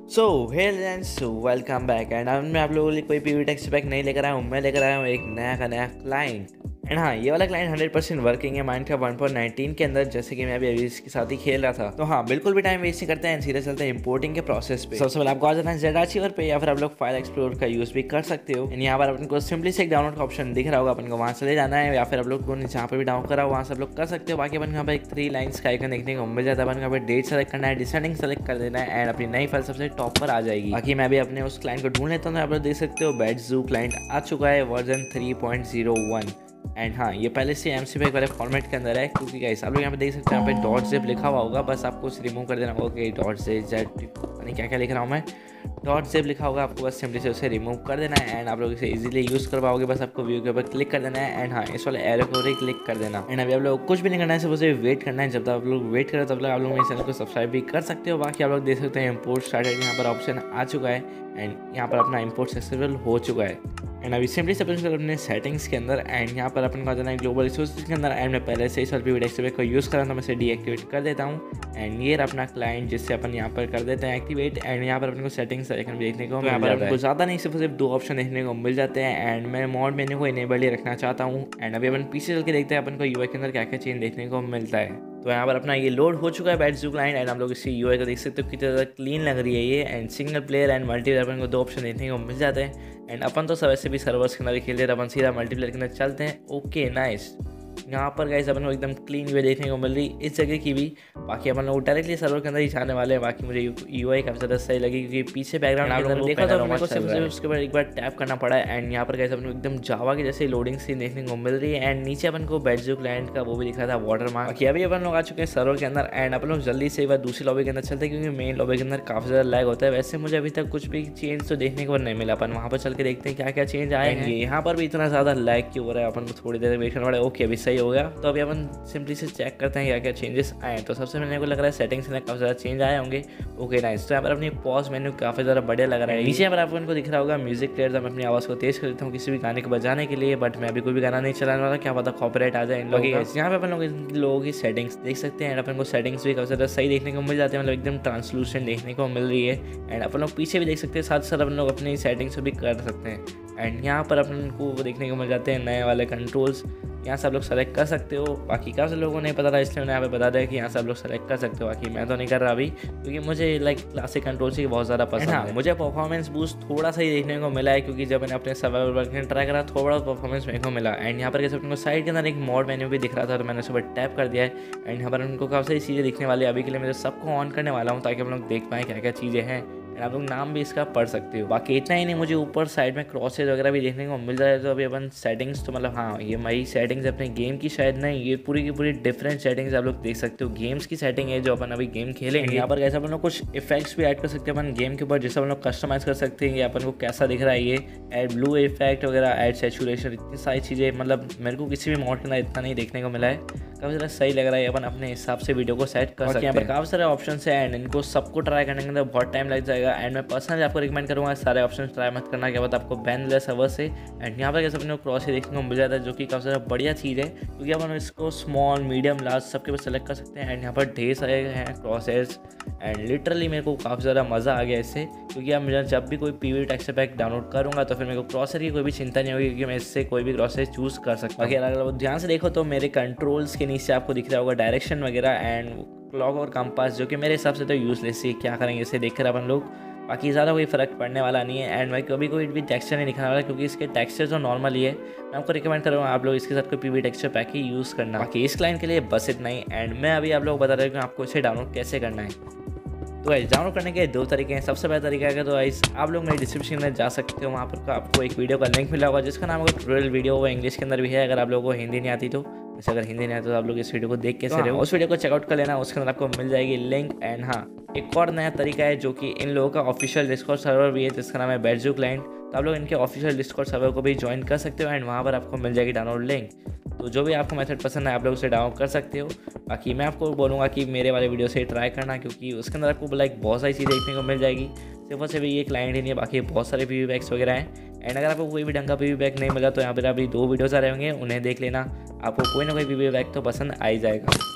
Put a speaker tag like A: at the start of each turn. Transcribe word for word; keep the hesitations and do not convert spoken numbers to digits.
A: So hello and welcome back and अब मैं आप लोगों के लिए कोई पीवी टेक्स्ट पैक नहीं लेकर आया हूँ। मैं लेकर आया हूँ एक नया का नया क्लाइंट। एंड हाँ, ये वाला क्लाइंट हंड्रेड परसेंट वर्किंग है माइनक्राफ्ट वन पॉइंट नाइनटीन के अंदर, जैसे कि मैं अभी अभी इसके साथ ही खेल रहा था। तो हाँ, बिल्कुल भी टाइम वेस्ट नहीं करते हैं, सीधे चलते हैं इंपोर्टिंग के प्रोसेस पे। सबसे पहले आपको आ जाना है जेड आर्चिवर पे, या फिर आप लोग फाइल एक्सप्लोर का यूज भी कर सकते हो। एंड यहाँ पर अपन को सिंपली से एक डाउनलोड का ऑप्शन दिख रहा होगा, अपन को वहाँ चले जाना है, या फिर आप लोग को जहाँ पर भी डाउन करा हो वहाँ से आप लोग कर सकते हो। बाकी अपन यहाँ पर एक थ्री लाइन्स का आइकन देखने को मिल जाता है। अपन यहाँ पर डेट सेलेक्ट करना है, डिसेंडिंग सेलेक्ट कर देना है, एंड अपनी नई फाइल सबसे टॉप पर आ जाएगी। बाकी मैं भी अपने उस क्लाइंट को ढूंढ लेता हूँ। आप लोग देख सकते हो बैट ज़ू क्लाइंट आ चुका है version three point zero one. And हाँ, ये पहले से एम सी पैक वाले फॉर्मेट के अंदर है, क्योंकि गाइस आप लोग यहाँ पे देख सकते हैं, यहाँ पे डॉट जिप लिखा हुआ होगा, बस आपको उसे रिमूव कर देना होगा। कि डॉट जिप जेड नहीं क्या क्या लिख रहा हूँ मैं, डॉट जिप लिखा होगा, आपको बस सिंपली से उसे रिमूव कर देना है। एंड आप लोग इसे इजीली यूज़ कर पाओगे, बस आपको व्यू के ऊपर क्लिक कर देना है। एंड हाँ, इस वाले एरो को क्लिक कर देना। एंड अभी आप लोग कुछ भी नहीं करना है, सिर्फ उसे वेट करना है। जब तक आप लोग वेट करें तब तक आप लोग मेरे चैनल को सब्सक्राइब भी कर सकते हो। बाकी आप लोग देख सकते हैं इम्पोर्ट स्टार्टेड यहाँ पर ऑप्शन आ चुका है, एंड यहाँ पर अपना इम्पोर्ट सक्सेसफुल हो चुका है। एंड अभी सिंपली से अपन अपने सेटिंग्स के अंदर, एंड यहाँ पर अपन को आ जाना है ग्लोबल रिसोर्सेज के अंदर। एंड मैं पहले से इस पीवी टेक्स्ट पैक को यूज़ कर रहा था, मैं इसे डीएक्टिवेट कर देता हूँ। एंड ये अपना क्लाइंट जिससे अपन यहाँ पर कर देते हैं एक्टिवेट। एंड यहाँ पर अपन को सेटिंग्स आइकन भी देखने को यहाँ पर अपन को ज़्यादा नहीं, सिर्फ सिर्फ दो ऑप्शन देखने को मिल जाते हैं। एंड मैं मॉड मेन्यू को इनेबल ही रखना चाहता हूँ। एंड अभी अपन पीछे चल के देखते हैं अपन को यूआई के अंदर क्या क्या चेंज देखने को मिलता है। तो यहाँ पर अपना ये लोड हो चुका है बैट ज़ू क्लाइंट। एंड हम लोग इसकी यूआई को देख सकते हो कितनी ज़्यादा क्लीन लग रही है ये। And single player and multiplayer अपन को दो ऑप्शन देखने को मिल जाते हैं। एंड अपन तो सब वैसे भी सर्वर्स के अंदर खेलते हैं, अपन सीधा मल्टीप्लेयर के अंदर चलते हैं। ओके नाइस, यहाँ पर गाइस अपन को एकदम क्लीन वे देखने को मिल रही इस जगह की भी। बाकी अपन लोग डायरेक्टली सर्वर के अंदर ही जाने वाले हैं। बाकी मुझे यूआई काफ़ी ज़्यादा सही लगी, क्योंकि पीछे बैकग्राउंड आप लोगों ने देखा तो मेरे को सिर्फ सिर्फ उसके बाद एक बार टैप करना पड़ा है। एंड यहाँ पर गाइस अपन को एकदम जावा की जैसे लोडिंग सीन देखने को मिल रही है। एंड नीचे अपन को बैट ज़ू क्लाइंट का वो भी दिख रहा था वाटर मार्क। बाकी अभी अपन लोग आ चुके हैं सर्वर के अंदर। एंड अपन लोग जल्दी से एक बार दूसरी लॉबी के अंदर चलते हैं, क्योंकि मेन लॉबी के अंदर काफ़ी ज़्यादा लैग होता है। वैसे मुझे अभी तक कुछ भी चेंज तो देखने को नहीं मिला। अपन वहाँ पर चल के देखते हैं क्या क्या चेंज आए हैं। यहाँ पर भी इतना ज़्यादा लैग क्यों हो रहा है, अपन को थोड़ी देर वेट करना पड़ा। ओके, अभी सही हो गया। तो अभी अपन सिंपली से चेक करते हैं क्या क्या चेंजेस आए हैं। तो सबसे मेरे को लग रहा है सेटिंग्स में काफ़ी ज़्यादा चेंज आए होंगे। ओके नाइस, तो यहाँ पर अपनी पॉज मेन्यू काफ़ी ज़्यादा बढ़िया लग रहा है। नीचे यहाँ पर आपको इनको दिख रहा होगा म्यूजिक प्लेयर। तो मैं अपनी आवाज़ को तेज़ कर देता हूँ किसी भी गाने को बजाने के लिए, बट मैं अभी कोई भी गाना नहीं चलाने वाला, क्या पता कॉपीराइट आ जाए इन लोगों का। यहाँ पे अपन लोग इन लोगों की सेटिंग्स देख सकते हैं। एंड अपन को सेटिंग्स भी काफ़ी ज़्यादा सही देखने को मिल जाते हैं, मतलब एकदम ट्रांसलूसेंट देखने को मिल रही है। एंड अपन लोग पीछे भी देख सकते हैं, साथ साथ अपन लोग अपनी सेटिंग्स भी कर सकते हैं। एंड यहाँ पर अपन को वो देखने को मिल जाते हैं नए वाले कंट्रोल्स, यहाँ से आप लोग सेलेक्ट कर सकते हो। बाकी काफ़ी लोगों को नहीं पता था, इसलिए मैंने यहाँ पे बता दिया कि यहाँ से आप लोग सेलेक्ट कर सकते हो। बाकी मैं तो नहीं कर रहा अभी, क्योंकि मुझे लाइक क्लासिक कंट्रोल्स ही बहुत ज़्यादा पसंद है। मुझे परफॉर्मेंस बूस्ट थोड़ा सा ही देखने को मिला है, क्योंकि जब मैंने अपने सर्वाइवल वर्क ट्राई करा थोड़ा परफॉर्मेंस मेरे को मिला। एंड यहाँ पर कैसे अपने को साइड के अंदर एक मोड मेन्यू भी दिख रहा था, तो मैंने सुबह टैप कर दिया है। एंड यहाँ पर उनको काफ़ी सारी चीज़ें दिखने वाली है। अभी के लिए मैं सबको ऑन करने वाला हूँ, ताकि हम लोग देख पाएँ क्या क्या चीज़ें हैं। आप लोग नाम भी इसका पढ़ सकते हो। बाकी इतना ही नहीं, मुझे ऊपर साइड में क्रॉसेज वगैरह भी देखने को मिल जाए। तो अभी अपन सेटिंग्स तो मतलब हाँ, ये मई सेटिंग्स अपने गेम की शायद नहीं, ये पूरी की पूरी डिफरेंट सेटिंग्स आप लोग देख सकते हो। गेम्स की सेटिंग है जो अपन अभी गेम खेलेंगे। यहाँ पर कैसे अपन लोग कुछ इफेक्ट्स भी ऐड कर सकते हैं अपन गेम के ऊपर, जिससे अपन लोग कस्टमाइज कर सकते हैं कि अपन को कैसा दिख रहा है ये। ऐड ब्लू इफेक्ट वगैरह, ऐड सैचुरेशन, इतनी सारी चीज़ें, मतलब मेरे को किसी भी मॉड के अंदर इतना नहीं देखने को मिला है। काफ़ी ज़्यादा सही लग रहा है, अपन अपने हिसाब से वीडियो को सेट कर सकते हैं। यहाँ पर काफ़ी सारे ऑप्शन है, एंड इनको सबको ट्राई करने के अंदर बहुत टाइम लग जाएगा। एंड मैं पर्सनली आपको रिकमेंड करूँगा सारे ऑप्शन ट्राई मत करना, क्या पता आपको बैन मिले सर्वर से। एंड यहाँ पर कैसे अपने क्रॉस ही देखने को मिल जाता है, जो कि काफ़ी ज़्यादा बढ़िया चीज़ है, क्योंकि अपन इसको स्मॉल मीडियम लार्ज सबके ऊपर सेलेक्ट कर सकते हैं। एंड यहाँ पर ढेर सारे हैं क्रॉसेस। एंड लिटरली मेरे को काफ़ी ज़्यादा मज़ा आ गया इससे, क्योंकि अब मुझे जब भी कोई पीवी टेक्सचर पैक डाउनलोड करूँगा तो फिर मेरे को क्रॉसर की कोई भी चिंता नहीं होगी, क्योंकि मैं इससे कोई भी क्रॉसर चूज़ कर सकता हूँ। बाकी अगर ध्यान से देखो तो मेरे कंट्रोल्स के नीचे आपको दिख रहा होगा डायरेक्शन वगैरह एंड क्लॉक और कंपास, जो कि मेरे हिसाब से तो यूजलेस है। क्या करेंगे इसे देख कर अपन लोग, बाकी ज़्यादा कोई फ़र्क पड़ने वाला नहीं है। एंड मैं कभी कोई भी टेक्सचर नहीं दिखाने वाला, क्योंकि इसके टेक्सचर जो नॉर्मल ही है। मैं आपको रिकमेंड करूँगा आप लोग इसके साथ कोई पीवी टेक्सचर पैक ही यूज़ करना। बाकी इस क्लाइंट के लिए बस इतना ही। एंड मैं अभी आप लोग बता रहा हूँ कि आपको इसे डाउनलोड कैसे करना है। तो गाइस, डाउनलोड करने के दो तरीके हैं। सबसे पहला तरीका है तो गाइस आप लोग मेरे डिस्क्रिप्शन में जा सकते हो, वहाँ पर आपको एक वीडियो का लिंक मिला होगा, जिसका नाम होगा ट्यूटोरियल वीडियो। वो इंग्लिश के अंदर भी है, अगर आप लोगों को हिंदी नहीं आती तो। वैसे अगर हिंदी नहीं आती तो आप लोग इस वीडियो को देख के रहे हो, उस वीडियो को चेकआउट कर लेना, उसके अंदर आपको मिल जाएगी लिंक। एंड हाँ, एक और नया तरीका है जो कि इन लोगों का ऑफिशियल डिस्कॉर्ड सर्वर भी है, जिसका नाम है बैट ज़ू क्लाइंट। तो आप लोग इनके ऑफिशियल डिस्कॉर्ड सर्वर को भी ज्वाइन कर सकते हो, एंड वहाँ पर आपको मिल जाएगी डाउनलोड लिंक। तो जो भी आपको मेथड पसंद है आप लोग उसे डाउनलोड कर सकते हो। बाकी मैं आपको बोलूँगा कि मेरे वाले वीडियो से ट्राई करना, क्योंकि उसके अंदर आपको लाइक बहुत सारी चीज़ें देखने को मिल जाएगी। सिर्फ और सिर्फ ये क्लाइंट ही नहीं है, बाकी बहुत सारे पीवी पैक्स वगैरह हैं। एंड अगर आपको कोई भी ढंग का पीवी पैक नहीं मिला तो यहाँ पर अभी दो वीडियोज़ आ रहे होंगे, उन्हें देख लेना, आपको कोई ना कोई पीवी पैक तो पसंद आ ही जाएगा।